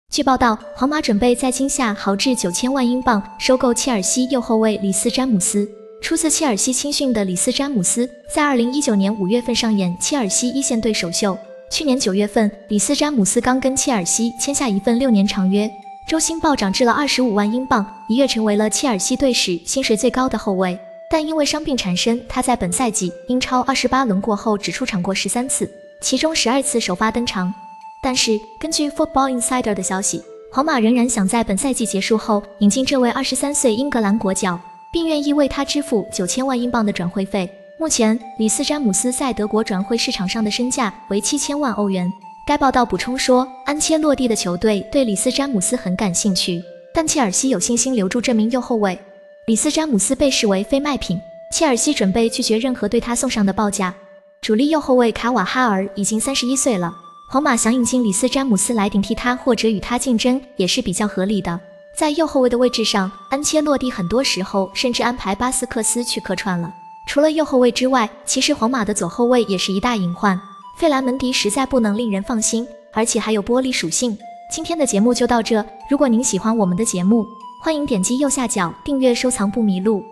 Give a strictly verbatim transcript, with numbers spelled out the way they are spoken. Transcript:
据报道，皇马准备在今夏豪掷九千万英镑收购切尔西右后卫里斯詹姆斯。出自切尔西青训的里斯詹姆斯，在二零一九年五月份上演切尔西一线队首秀。去年九月份，里斯詹姆斯刚跟切尔西签下一份六年长约，周薪暴涨至了二十五万英镑，一跃成为了切尔西队史薪水最高的后卫。但因为伤病缠身，他在本赛季英超二十八轮过后只出场过十三次，其中十二次首发登场。但是根据 Football Insider 的消息，皇马仍然想在本赛季结束后引进这位二十三岁英格兰国脚，并愿意为他支付九千万英镑的转会费。目前，里斯詹姆斯在德国转会市场上的身价为七千万欧元。该报道补充说，安切洛蒂的球队对里斯詹姆斯很感兴趣，但切尔西有信心留住这名右后卫。里斯詹姆斯被视为非卖品，切尔西准备拒绝任何对他送上的报价。主力右后卫卡瓦哈尔已经三十一岁了，皇马想引进里斯詹姆斯来顶替他或者与他竞争也是比较合理的。在右后卫的位置上，安切洛蒂很多时候甚至安排巴斯克斯去客串了。除了右后卫之外，其实皇马的左后卫也是一大隐患。费兰门迪实在不能令人放心，而且还有玻璃属性。今天的节目就到这，如果您喜欢我们的节目，欢迎点击右下角订阅收藏不迷路。